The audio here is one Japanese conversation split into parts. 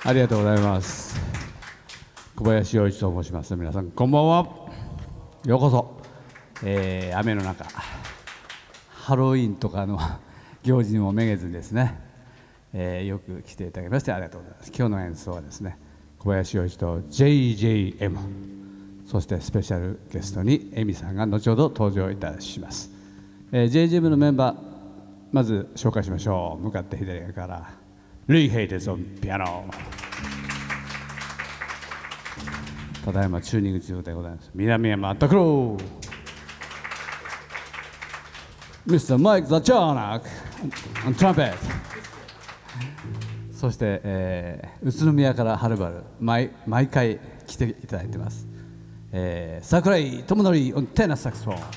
ありがとうございます。小林洋一と申します。皆さんこんばんは。ようこそ。雨の中、ハロウィンとかの行事にもめげずにですね、よく来ていただきましてありがとうございます。今日の演奏はですね、小林洋一と JJM、 そしてスペシャルゲストにエミさんが後ほど登場いたします。JJM のメンバー、まず紹介しましょう。向かって左側からルイ・ヘイテスオンピアノ。ただいまチューニング中でございます。南山拓郎、Mr. マイク・ザ・チャーナック、トランペット。そして、宇都宮からはるばる毎回来ていただいてます、櫻井智則オンテナスサクソフォン。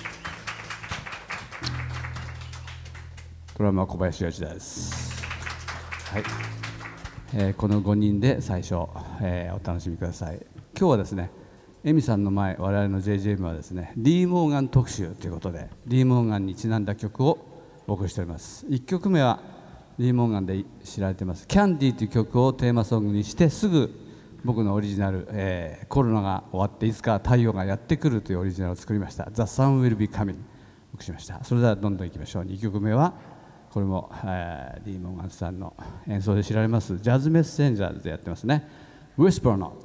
ドラムは小林洋一です。はい、この5人で最初、お楽しみください。今日はですね、エミさんの前、我々の JJM はですね、リー・モーガン特集ということで、リー・モーガンにちなんだ曲をお送りしております。1曲目はリー・モーガンで知られています「キャンディー」という曲をテーマソングにして、すぐ僕のオリジナル、コロナが終わっていつか太陽がやってくるというオリジナルを作りました「The Sun Will Be Coming」お送りしました。それではどんどんいきましょう。2曲目はこれも、リー・モーガンさんの演奏で知られますジャズメッセンジャーズでやってますね、ウィスパーの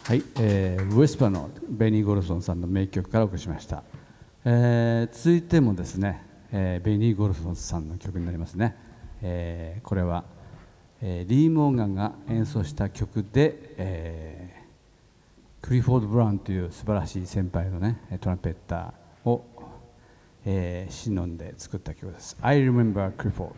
はい、ウエスパのベニー・ゴルソンさんの名曲からお送りしました。続いてもですね、ベニー・ゴルソンさんの曲になりますね。これは、リー・モーガンが演奏した曲で、クリフォード・ブラウンという素晴らしい先輩のねトランペッターを、忍んで作った曲です。I remember Clifford。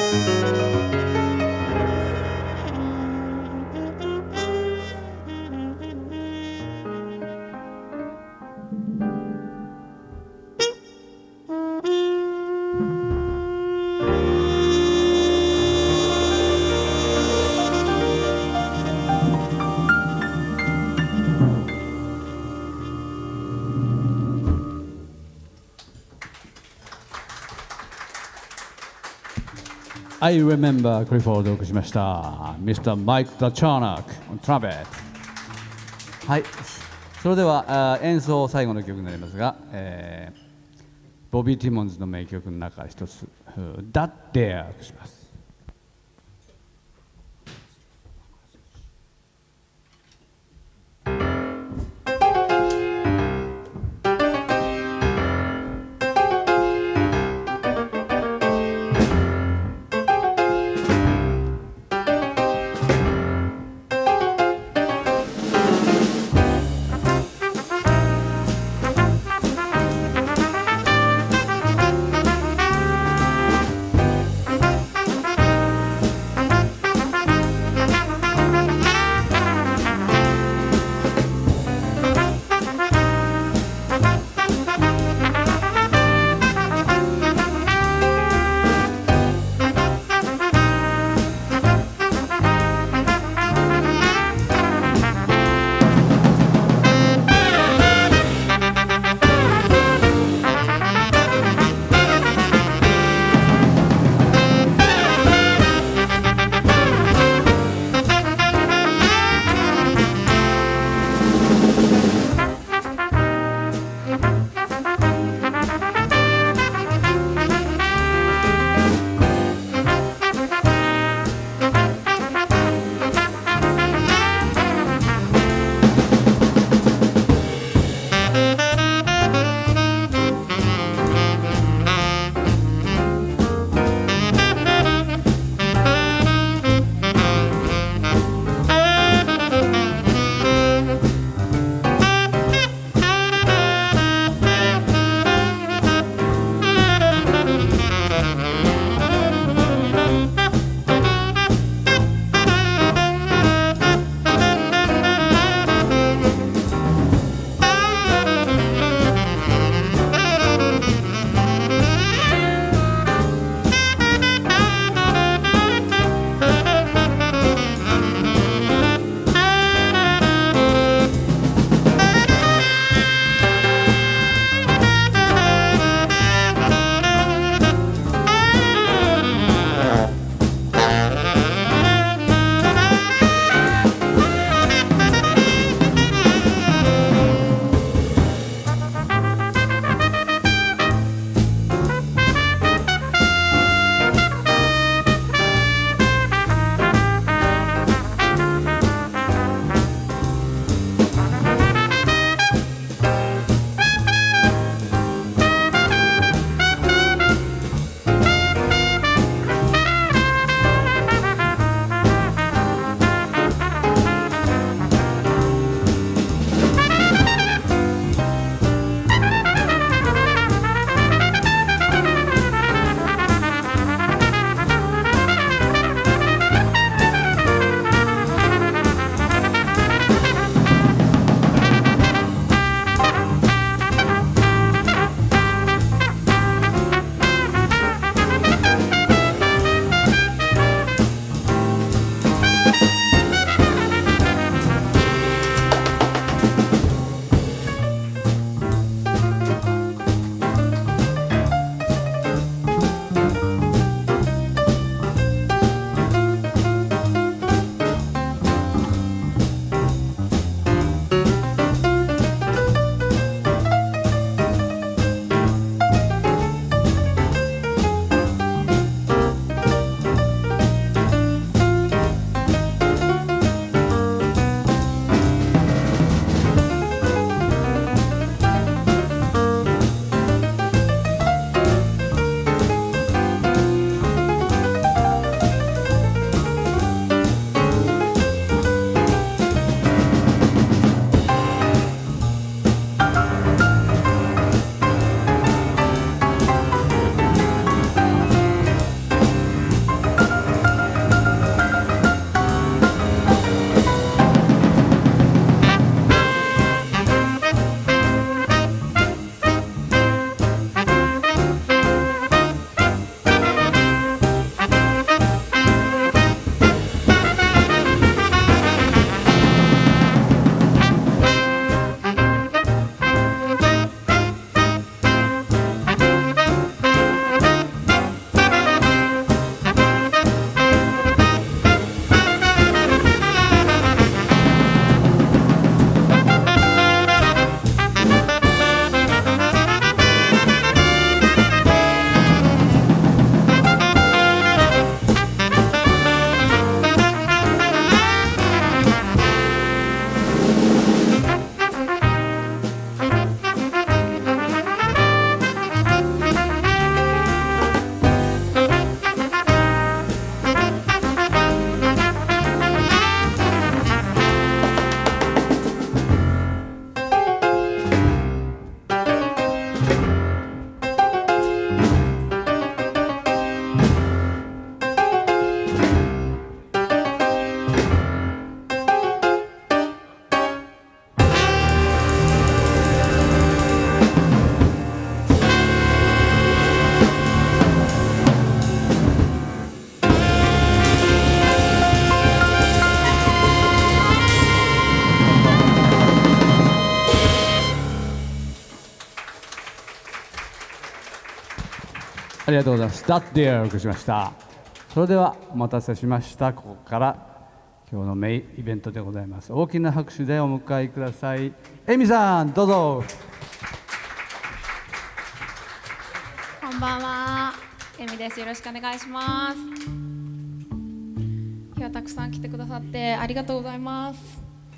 I remember クリフォードをお送りしました。Mr. Mike Zachornak on trumpet。はい、それでは演奏最後の曲になりますが、ボビー・ティモンズの名曲の中一つ「That Dare」とします。 がとうございます。That There お送りしました。それではお待たせしました。ここから今日のメインイベントでございます。大きな拍手でお迎えください。エミさん、どうぞ。 こんばんは、エミです。よろしくお願いします。今日はたくさん来てくださってありがとうございます。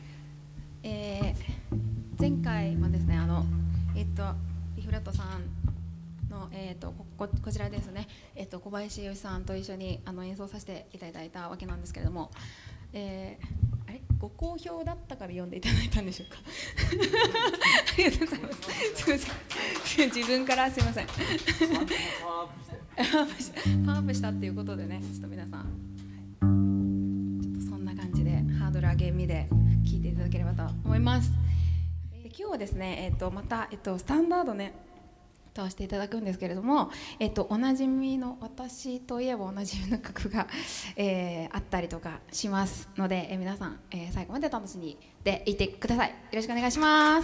前回はですね、リフラットさんの、こちらですね、小林義さんと一緒に演奏させていただいたわけなんですけれども、あれご好評だったから読んでいただいたんでしょうか。ありがとうございます。すみません、自分からすみません。パワーアップしたっていうことでね、ちょっと皆さん、ちょっとそんな感じでハードル上げ身で聴いていただければと思います。で今日はですね、また、スタンダードね歌わせていただくんですけれども、おなじみの、私といえばおなじみの曲が、あったりとかしますので、皆さん、最後まで楽しんでいてください。よろしくお願いします。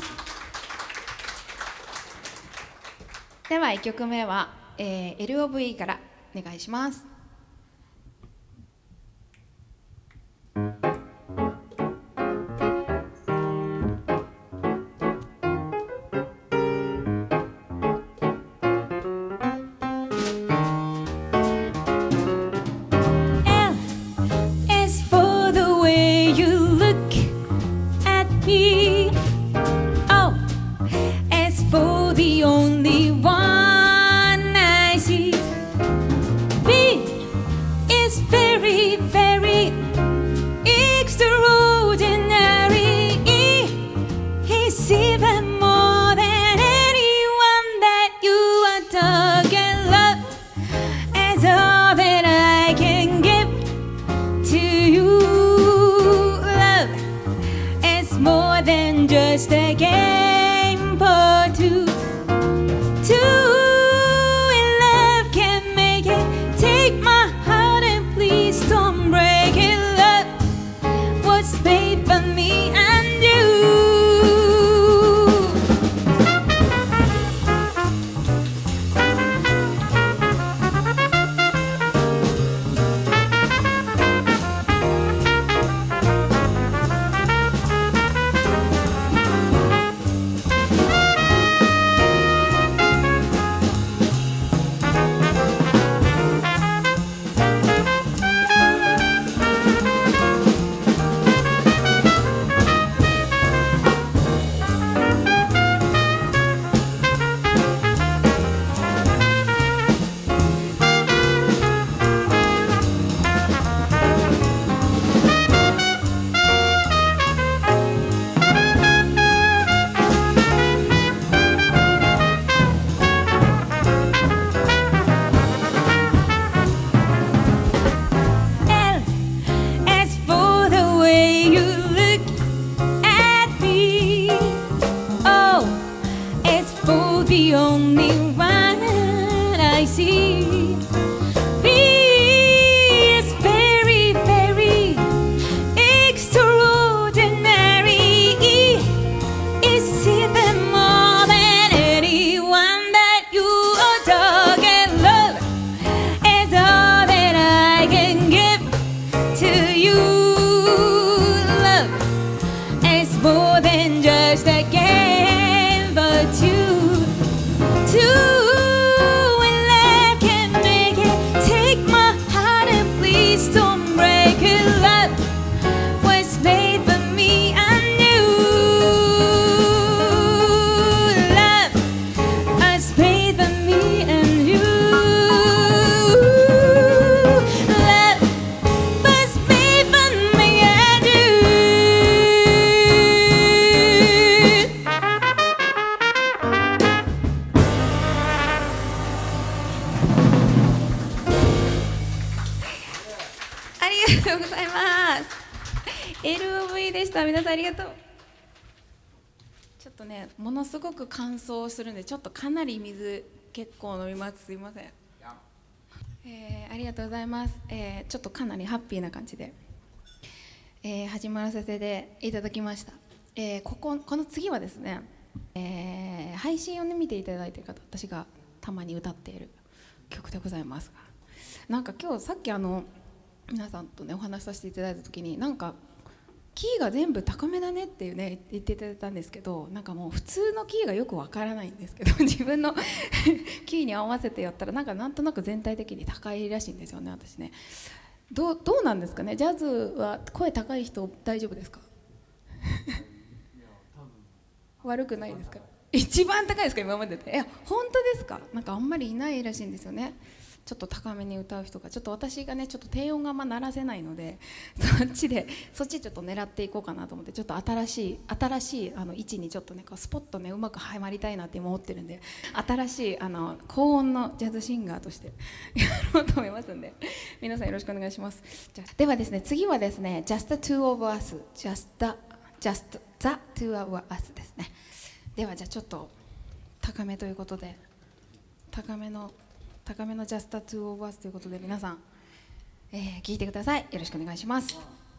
では1曲目は、LOVE からお願いします。Just a game for two. Two in love can make it. Take my heart and please don't break it. Love was made for me and you. The only one I see. B is very, very extraordinary. E is even more than anyone that you adore. And love is all that I can give to you. Love is more than just a game for two. Two in love can make it. Take my heart and please don't break it. Love was made for me and you. Love was made for me and you. Love was made for me and you. ありがとうございます。LOV でした。皆さんありがとう。ちょっとね、ものすごく乾燥するんで、ちょっとかなり水結構飲みます。すいません。ありがとうございます。ちょっとかなりハッピーな感じで、始まらせていただきました。この次はですね、配信を、ね、見ていただいている方、私がたまに歌っている曲でございます。なんか今日さっき皆さんとねお話しさせていただいた時に、なんかキーが全部高めだねっていうね言っていただいたんですけど、なんかもう普通のキーがよくわからないんですけど自分のキーに合わせてやったらなんとなく全体的に高いらしいんですよね。私ね、どうなんですかね。ジャズは声高い人大丈夫ですか？悪くないですか？一番高いですか今までで。本当ですか？なんかあんまりいないらしいんですよね。ちょっと高めに歌う人が、ちょっと私がねちょっと低音があんま鳴らせないので、そっちちょっと狙っていこうかなと思って、ちょっと新しい位置にちょっとねこうスポッとねうまくはまりたいなって今思ってるんで、新しい高音のジャズシンガーとしてやろうと思いますんで、皆さんよろしくお願いします。ではですね、次はですね Just the Two of Us Just the Two of Us ですね。ではじゃあちょっと高めということで、高めのJust the Two of Us ということで、皆さん、聞いてください。よろしくお願いします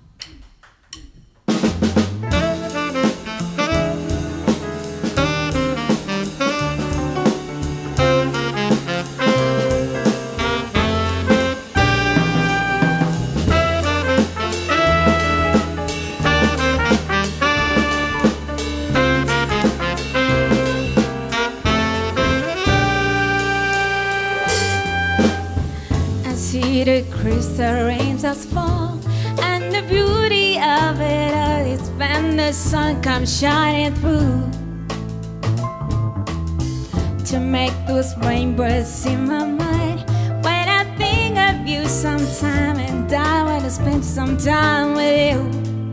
。The crystal rains us fall, and the beauty of it all is when the sun comes shining through to make those rainbows in my mind. When I think of you sometime, and I want to spend some time with you,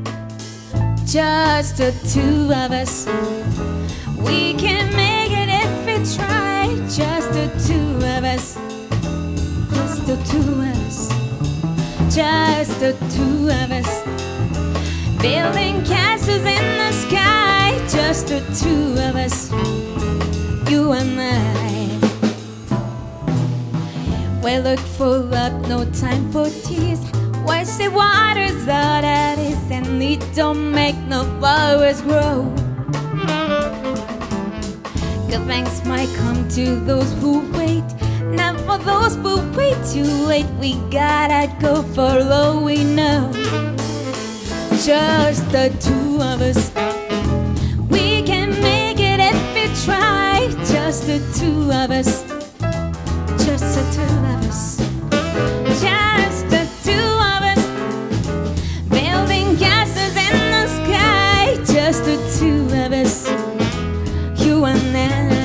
just the two of us. We can make it if we try, just the two of us. Just the two of us, just the two of us, building castles in the sky, just the two of us, you and I. We look for love, no time for tears. Watch the waters all that is, and it don't make no flowers grow. Good things might come to those who wait, not for those who wait too late. We gotta go for all we know. Just the two of us. We can make it if we try. Just the two of us. Just the two of us. Just the two of us. Building castles in the sky. Just the two of us. You and I.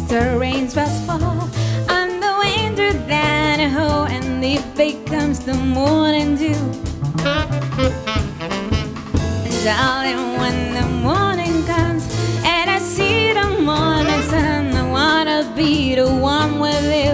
the rains must fall and the winter then ho, and if it comes the morning dew, darling, when the morning comes and I see the morning sun, I wanna be the one with you.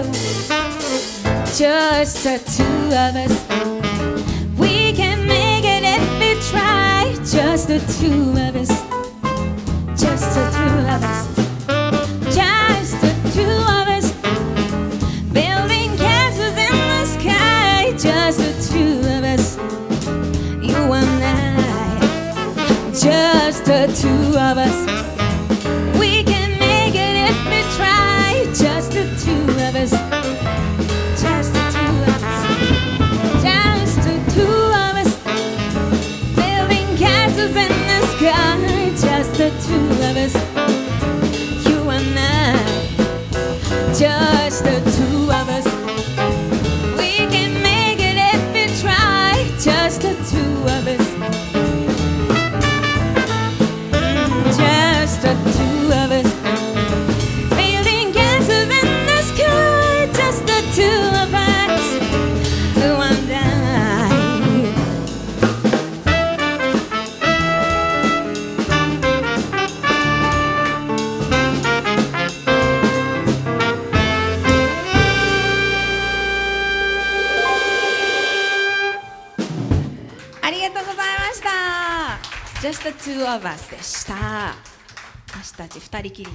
Just the two of us, we can make it if we try. Just the two of us, just the two of us, just the two of us, building castles in the sky. Just the two of us, you and I. Just the two of us, we can make it if we try. Just the two of us, just the two of us, just the two of us, building castles in the sky. Just the two of us, you and I. Just the two of us, we can make it if we try. Just the two of us, just the two of us, building castles in the sky. Just the two of us, you and I.ありがとうございました。Just the two of us でした。私たち二人きり。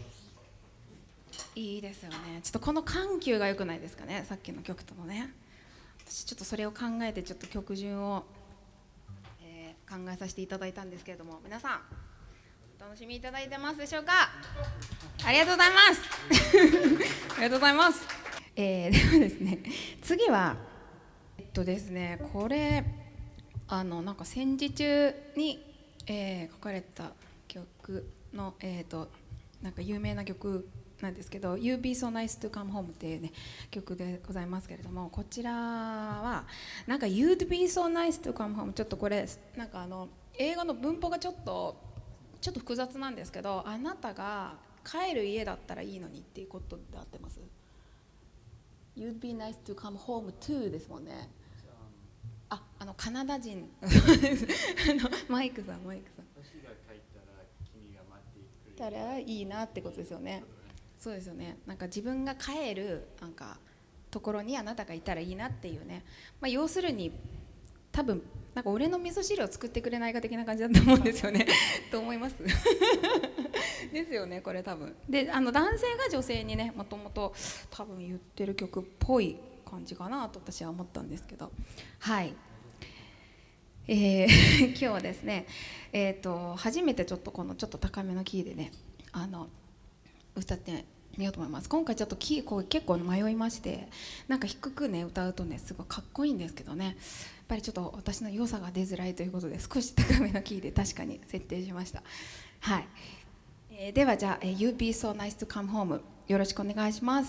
いいですよね。ちょっとこの緩急が良くないですかね。さっきの曲とのね。私ちょっとそれを考えてちょっと曲順を、考えさせていただいたんですけれども、皆さんお楽しみいただいてますでしょうか。ありがとうございます。ありがとうございます。ではですね、次はですね、これなんか戦時中に、書かれた曲の、なんか有名な曲なんですけど「You Be So Nice to Come Home」っていうね曲でございますけれども、こちらはなんか「You'd Be So Nice to Come Home」ちょっとこれなんか英語の文法がちょっと複雑なんですけど、あなたが帰る家だったらいいのにっていうことで合ってます？ You'd be nice to come home to ですもんね。カナダ人マイクさん私が帰ったら君が待ってくれたらいいなってことですよね。そうですよね。なんか自分が帰るなんかところにあなたがいたらいいなっていうね、要するに多分なんか俺の味噌汁を作ってくれないか的な感じだと思うんですよねと思いますですよね、これ多分で男性が女性にねもともと多分言ってる曲っぽい感じかなと私は思ったんですけど、はい。今日はですね、初めてちょっとこのちょっと高めのキーでね歌ってみようと思います。今回ちょっとキー結構迷いまして、なんか低くね歌うとねすごいかっこいいんですけどね、やっぱりちょっと私の良さが出づらいということで少し高めのキーで確かに設定しました。はい。ではじゃあ「You Be So Nice to Come Home」よろしくお願いします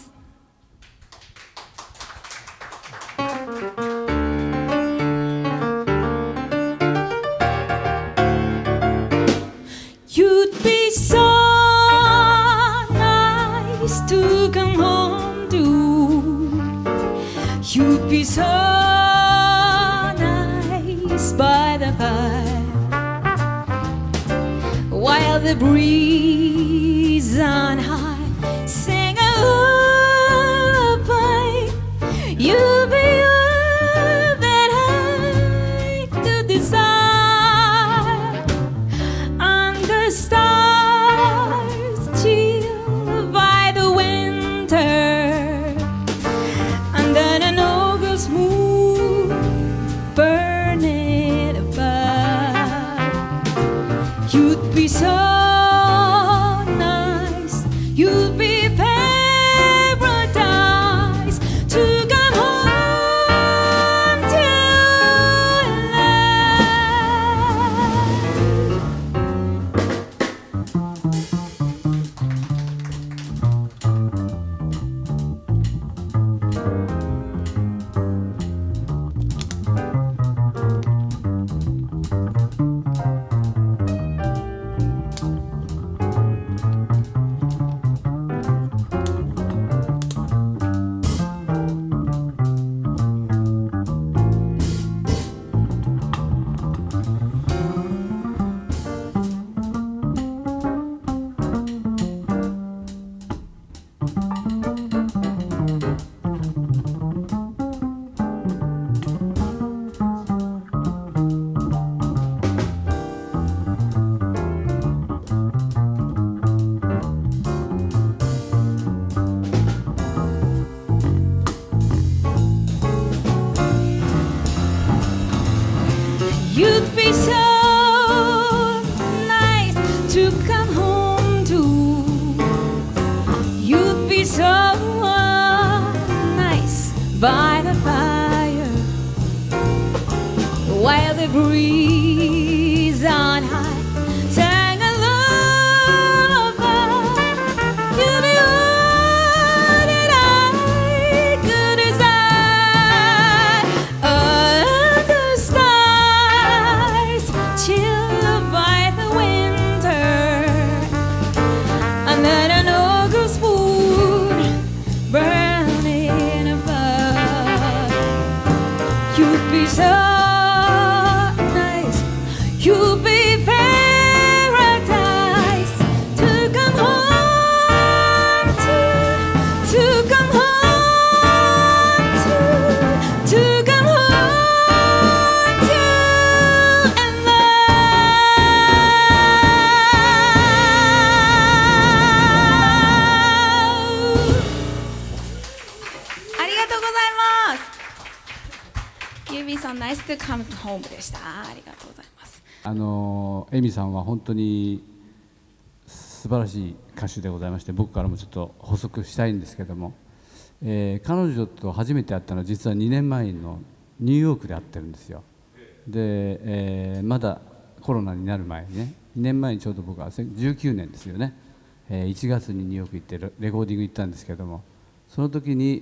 。You'd be so nice to come home to. You'd be so nice by the fire while the breeze on high sang a lullaby. You'll be all that I could desire. Stars chilled by the winter under an August moon burning above. You'd be so nice You'd be so nice to come home to. You'd be so nice by the fire while the breeze on high sang a lullaby. You'd be all that I could desire under stars chilled by the winter, and then an ogre spoon burning above. You'd be so nice, you'd be paradise to come home to come home to come home to and love. ありがとうございます。You'd be so nice to come home でした。ありがとうございます。 エミさんは本当に素晴らしい歌手でございまして、僕からもちょっと補足したいんですけども、彼女と初めて会ったのは実は2年前のニューヨークで会ってるんですよ。で、まだコロナになる前にね、2年前にちょうど僕は19年ですよね、1月にニューヨーク行ってレコーディング行ったんですけども、その時に、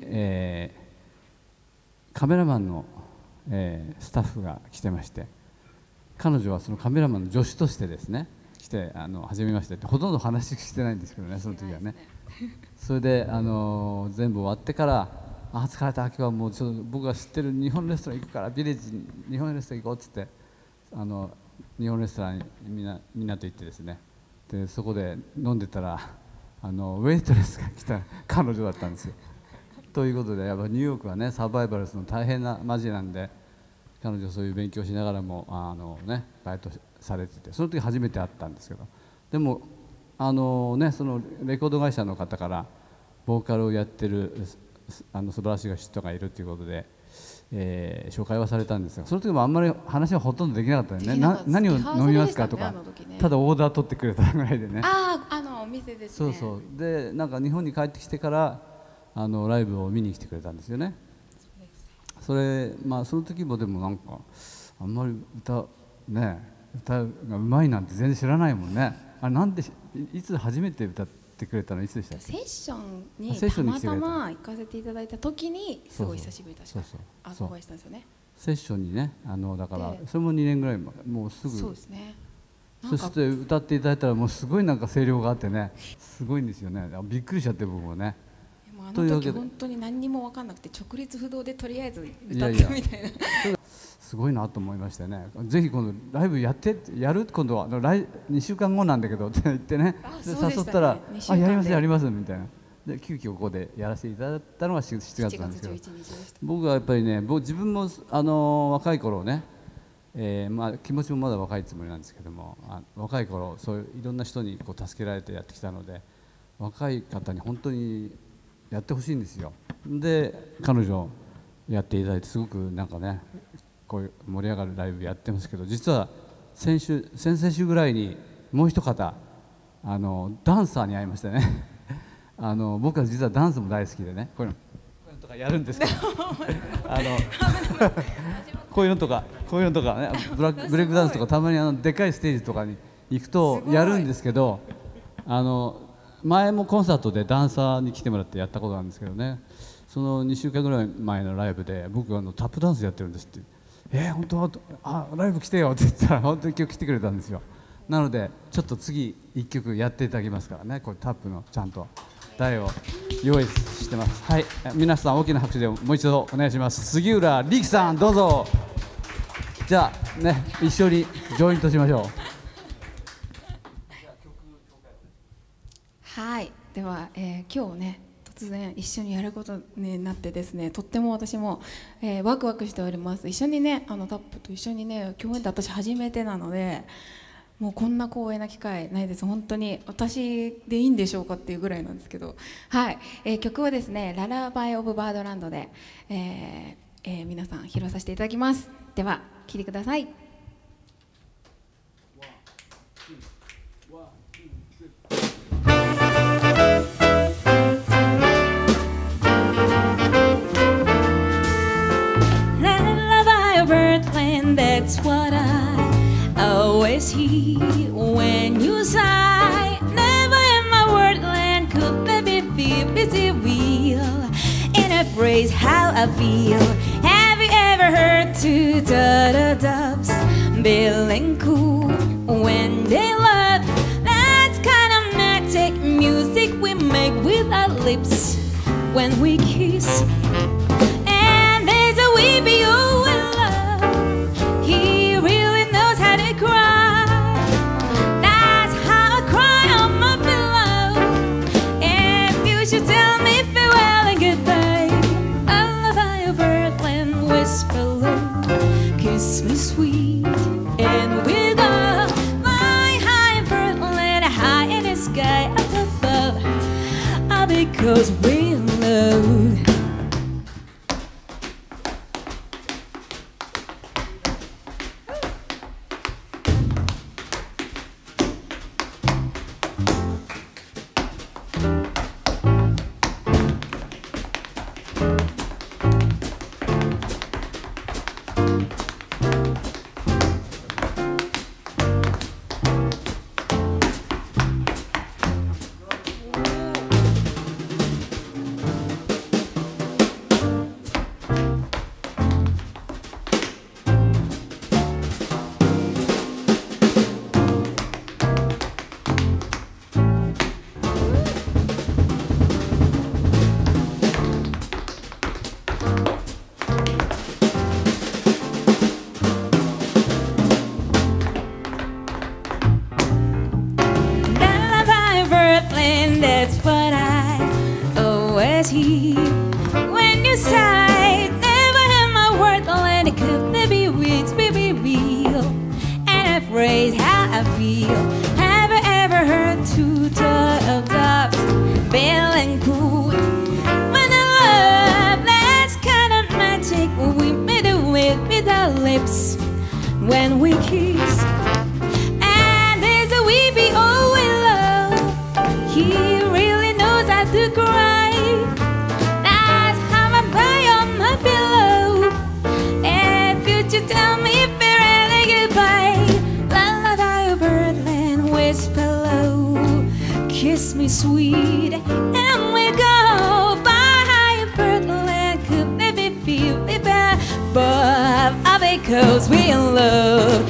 カメラマンの、スタッフが来てまして、彼女はそのカメラマンの助手としてですね来て初めましてってほとんど話してないんですけどね、その時はね。それで全部終わってから「あ、疲れた、今日はもうちょっと僕が知ってる日本レストラン行くからビレッジに日本レストラン行こう」っつって日本レストランにみんなと行ってですね、でそこで飲んでたらウェイトレスが来た彼女だったんですよ。ということでやっぱニューヨークはねサバイバルするの大変な街なんで、彼女そういう勉強しながらもバイトされてて、その時初めて会ったんですけど、でもそのレコード会社の方からボーカルをやってる素晴らしい人がいるということで、紹介はされたんですが、その時もあんまり話はほとんどできなかったよね。何を飲みますかとか、ただオーダー取ってくれたぐらいでね。 お店ですね。そうで、なんか日本に帰ってきてからライブを見に来てくれたんですよね。その時もでもなんかあんまり歌がうまいなんて全然知らないもんね。なんでいつ初めて歌ってくれたのいつでしたっけ？ セッションにたまたま行かせていただいた時にすごい久しぶりだし、お会いしたんですよね。 セッションにね、だからそれも2年ぐらい前、もうすぐ。そうですね。そして歌っていただいたらもうすごいなんか声量があってね、すごいんですよね。びっくりしちゃって僕もね。 あの時本当に何にも分かんなくて直立不動でとりあえず歌ってみたいな。 すごいなと思いましてね、ぜひ今度ライブやる今度は2週間後なんだけどって言ってね、誘ったら「やりますやります」みたいな。で急遽ここでやらせていただいたのが7月なんですけど、僕はやっぱりね、自分も若い頃ね、気持ちもまだ若いつもりなんですけども、若い頃そういういろんな人に助けられてやってきたので、若い方に本当にやってほしいんですよ。で彼女やっていただいてすごくなんかね、こういう盛り上がるライブやってますけど、実は先々週ぐらいにもう一方ダンサーに会いましたね。僕は実はダンスも大好きでね、こういうのとかやるんですけどこういうのとかね、ブレイクダンスとかたまにでかいステージとかに行くとやるんですけど、前もコンサートでダンサーに来てもらってやったことなんですけどね、その2週間ぐらい前のライブで僕タップダンスやってるんですって「本当ライブ来てよ」って言ったら本当に今日来てくれたんですよ。なのでちょっと次1曲やっていただきますからね、これタップのちゃんと台を用意してます。はい、皆さん大きな拍手でもう一度お願いします。杉浦力さんどうぞ。じゃあね、一緒にジョイントしましょう。 はい、では、今日ね突然一緒にやることになってですね、とっても私も、ワクワクしております。一緒にねタップと一緒にね共演って私初めてなので、もうこんな光栄な機会ないです。本当に私でいいんでしょうかっていうぐらいなんですけど、はい、曲はですね「ララバイ・オブ・バードランドで」皆さん披露させていただきます。では聴いてください。 that's what I always hear when you sigh. Never in my wordland could there be busy wheel in a phrase how I feel. Have you ever heard two doves feeling cool when they love? That's kind of magic music we make with our lips when we kiss. And there's a weepy old love, he really knows how to cry. That's how I cry on my pillow. If you should tell me farewell and goodbye, I love how your birdland whisper low, kiss me sweet, and we'll go fly high in birdland, high in the sky up above, because we love. That's what I always hear when you sigh. Never in my world let it could be weeds, be real, and a phrase how I feel. Have you ever heard two doves feeling cool when I love? That's kind of magic we made it with our lips when we kiss. And there's a weepy old willow, he really knows how to cry. That's how I cry on my pillow. If you should tell me if you're really goodbye, lullaby birdland whisper low, kiss me sweet, and we go fly high birdland. Could maybe feel it better, but because we in love.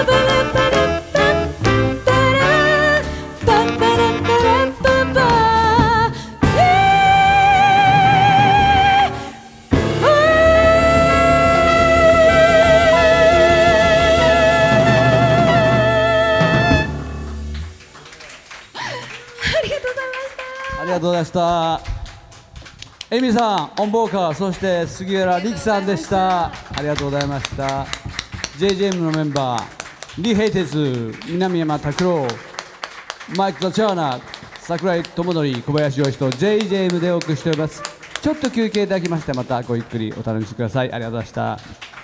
ありがとうございました。エミさん、オンボーカー、そして杉浦力さんでした。ありがとうございました。JJM のメンバー、李平哲、南山拓郎、マイク・ザ・チャーナー、櫻井智則、小林洋一と JJM でお送りしております。ちょっと休憩いただきまして、またごゆっくりお楽しみください。ありがとうございました。